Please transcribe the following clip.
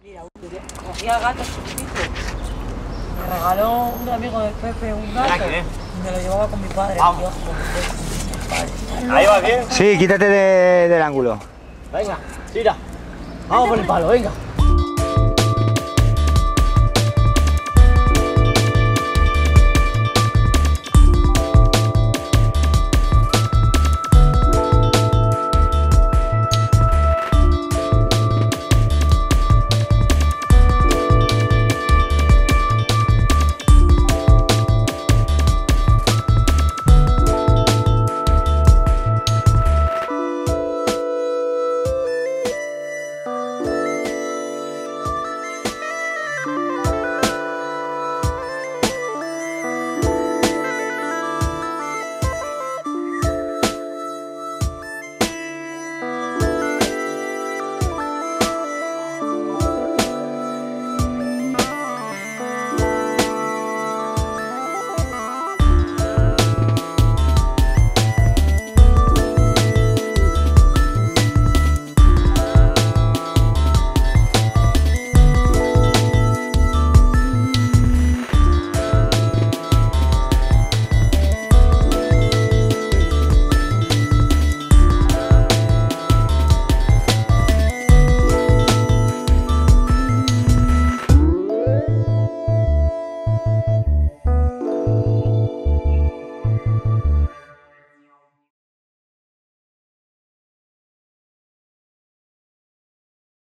Mira, cogía gatos chiquititos. Me regaló un amigo de Pepe un gato y me lo llevaba con mi padre. Vamos. Ahí va bien. Sí, quítate del ángulo. Venga, Sira. Vamos con el palo, venga.